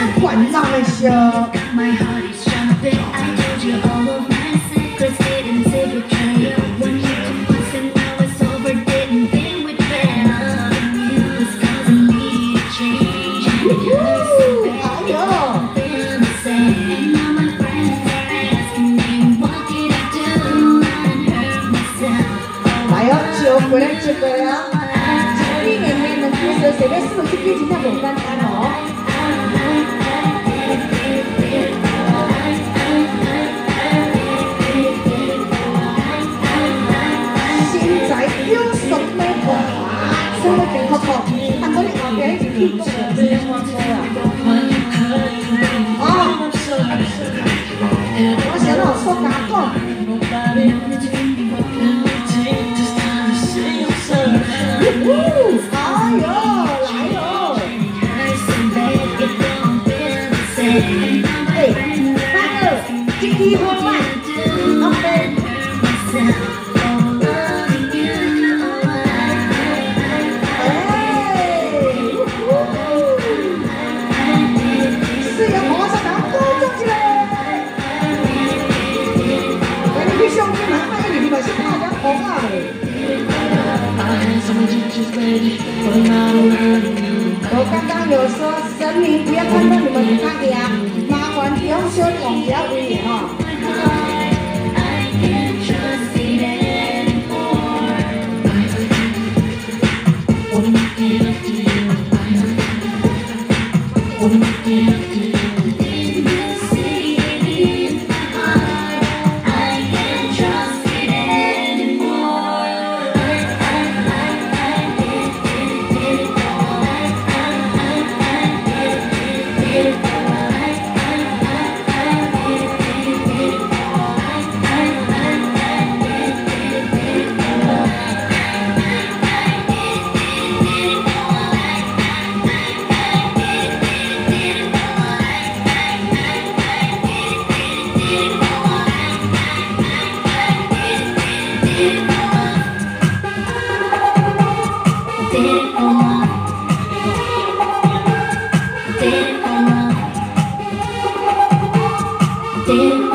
管那么些。 My heart is jumping. I told you all of my secrets, didn't say betray you. When you took once and now it's over, didn't think we'd fail. You was causing me to change. You're so bad, you've been the same. And now my friends are asking me, what did I do? And hurt myself. 来哦，就过来就过来啊！这里面面的故事，随便说几句，今天不简单哦。 我想到说哪个？哎呦，来哟！哎，那个，这一波慢，OK。 我刚刚有说神明不要看到你们不看的呀，麻烦用手统比较危险哦。 Did